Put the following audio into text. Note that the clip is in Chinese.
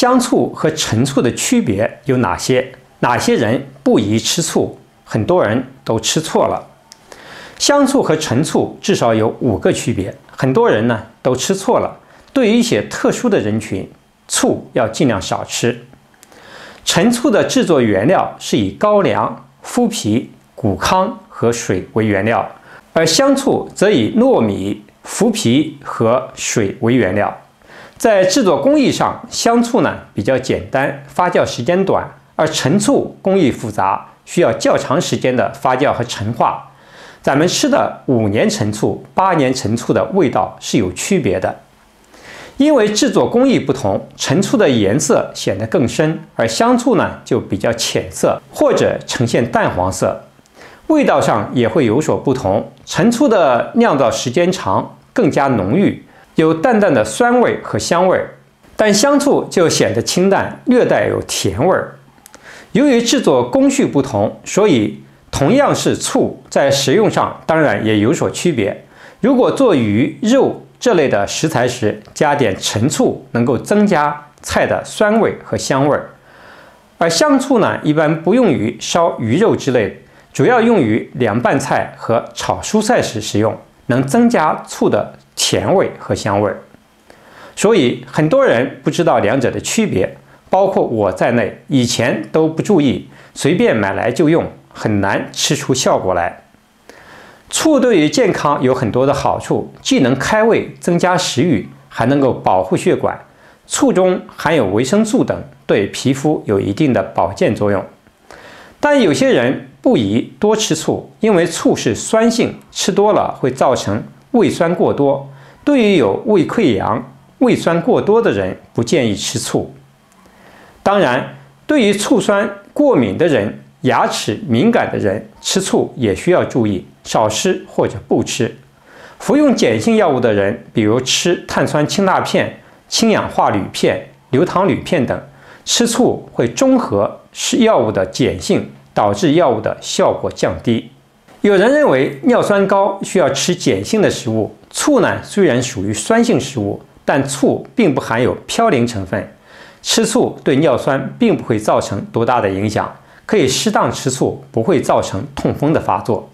香醋和陈醋的区别有哪些？哪些人不宜吃醋？很多人都吃错了。香醋和陈醋至少有5个区别，很多人呢都吃错了。对于一些特殊的人群，醋要尽量少吃。陈醋的制作原料是以高粱、麸皮、谷糠和水为原料，而香醋则以糯米、麸皮和水为原料。在制作工艺上，香醋呢比较简单，发酵时间短，而陈醋工艺复杂，需要较长时间的发酵和陈化。咱们吃的5年陈醋、8年陈醋的味道是有区别的。因为制作工艺不同，陈醋的颜色显得更深，而香醋呢就比较浅色或者呈现淡黄色。味道上也会有所不同，陈醋的酿造时间长，更加浓郁，有淡淡的酸味和香味，但香醋就显得清淡，略带有甜味。由于制作工序不同，所以同样是醋，在食用上当然也有所区别。如果做鱼、肉这类的食材时，加点陈醋能够增加菜的酸味和香味。而香醋呢，一般不用于烧鱼肉之类的，主要用于凉拌菜和炒蔬菜时食用，能增加醋的甜味和香味。所以很多人不知道两者的区别，包括我在内，以前都不注意，随便买来就用，很难吃出效果来。醋对于健康有很多的好处，既能开胃增加食欲，还能够保护血管。醋中含有维生素等，对皮肤有一定的保健作用。但有些人不宜多吃醋，因为醋是酸性，吃多了会造成胃酸过多。对于有胃溃疡、胃酸过多的人，不建议吃醋。当然，对于醋酸过敏的人、牙齿敏感的人，吃醋也需要注意，少吃或者不吃。服用碱性药物的人，比如吃碳酸氢钠片、氢氧化铝片、硫糖铝片等，吃醋会中和药物的碱性，导致药物的效果降低。有人认为尿酸高需要吃碱性的食物，醋呢虽然属于酸性食物，但醋并不含有嘌呤成分，吃醋对尿酸并不会造成多大的影响，可以适当吃醋，不会造成痛风的发作。